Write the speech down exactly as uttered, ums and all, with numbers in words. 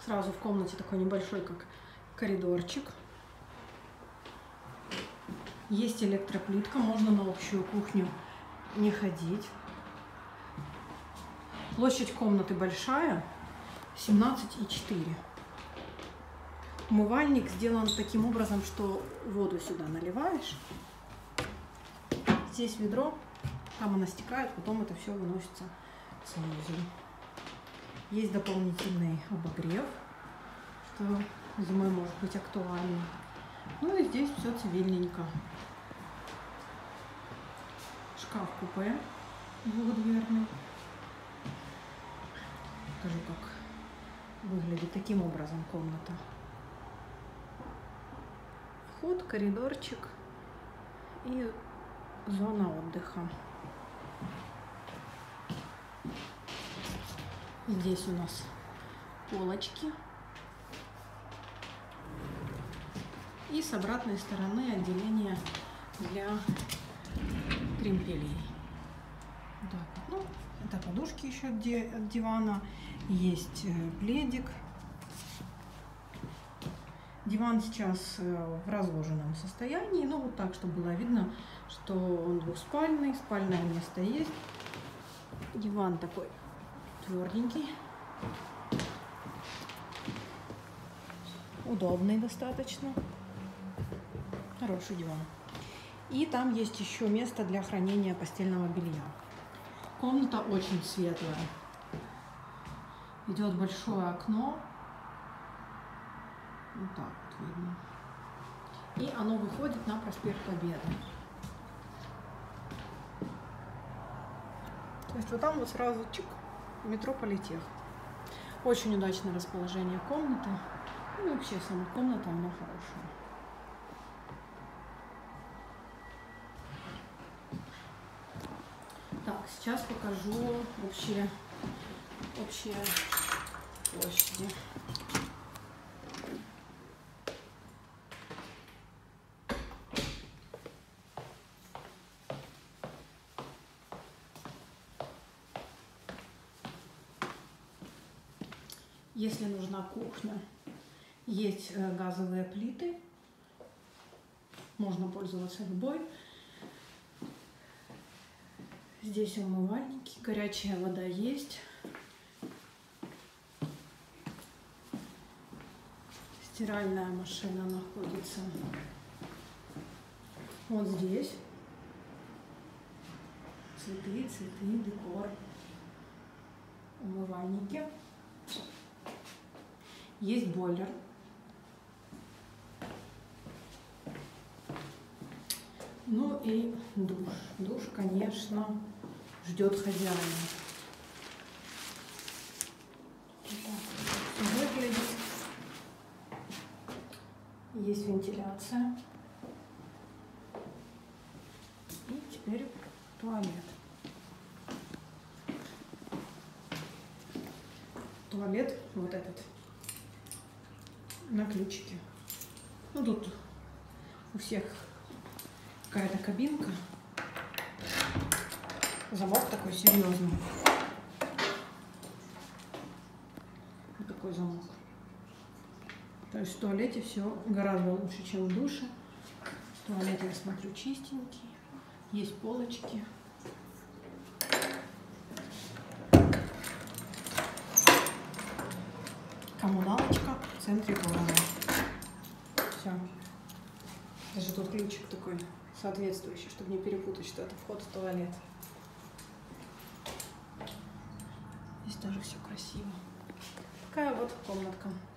Сразу в комнате такой небольшой, как коридорчик. Есть электроплитка, можно на общую кухню не ходить. Площадь комнаты большая, семнадцать и четыре. Умывальник сделан таким образом, что воду сюда наливаешь. Здесь ведро, там она стекает, потом это все выносится в санузел. Есть дополнительный обогрев, что зимой может быть актуально. Ну и здесь все цивильненько. Шкаф-купе двухдверный. Покажу, как выглядит таким образом комната. Вход, коридорчик и зона отдыха. Здесь у нас полочки. И с обратной стороны отделение для тремпелей. Да. Ну, это подушки еще от дивана. Есть пледик. Диван сейчас в разложенном состоянии. Ну, вот так, чтобы было видно, что он двухспальный. Спальное место есть. Диван такой тверденький. Удобный достаточно. Хороший диван. И там есть еще место для хранения постельного белья. Комната очень светлая. Идет большое окно. Вот так вот видно. И оно выходит на проспект Победы. То есть вот там вот сразу чик, метро Политех. Очень удачное расположение комнаты. Ну и вообще сама комната, она хорошая. Так, сейчас покажу общие, общие площади. Если нужна кухня, есть газовые плиты, можно пользоваться любой. Здесь умывальники, горячая вода есть. Стиральная машина находится вот здесь. Цветы, цветы, декор, умывальники. Есть бойлер. Ну и душ. Душ, конечно, ждет хозяина. Вот так выглядит. Есть вентиляция. И теперь туалет. Туалет вот этот. На ключике. Ну тут у всех какая-то кабинка. Замок такой серьезный. Вот такой замок. То есть в туалете все гораздо лучше, чем в душе. Туалет, я смотрю, чистенький. Есть полочки. Коммуналочка в центре города. Все. Даже тут ключик такой соответствующий, чтобы не перепутать, что это вход в туалет. Здесь тоже все красиво. Такая вот комнатка.